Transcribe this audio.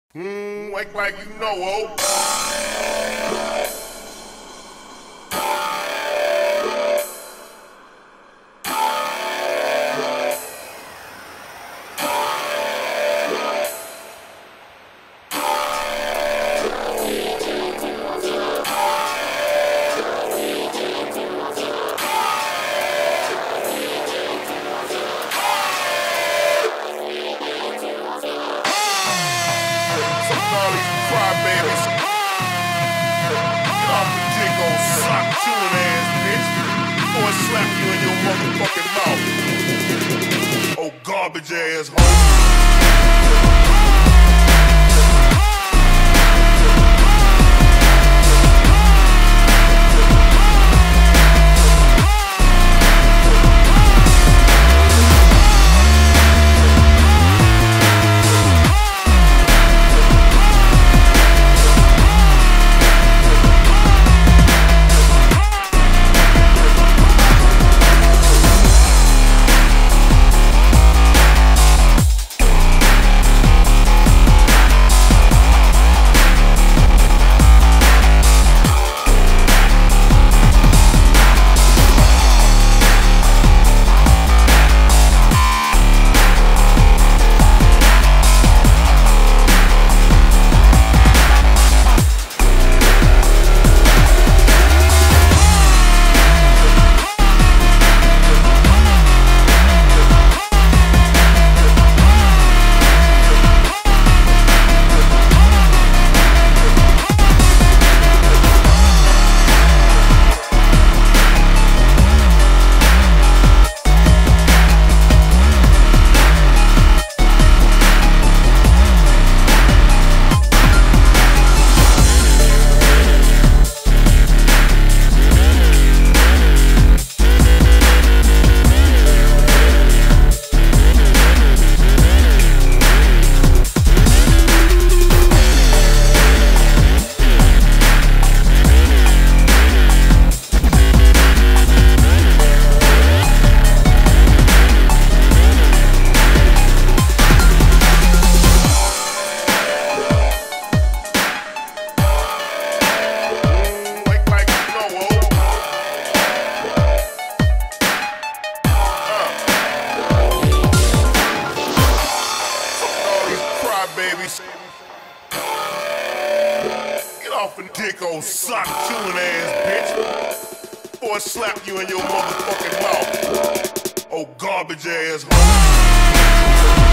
Wake like you know, oh. Crybabies. Get off the dick, old sock chewing ass bitch. Before I slap you in your motherfucking mouth. Oh, garbage ass hoe. Babies. Get off the dick, old sock chewing ass bitch. Before I slap you in your motherfucking mouth. Oh, garbage ass hoe.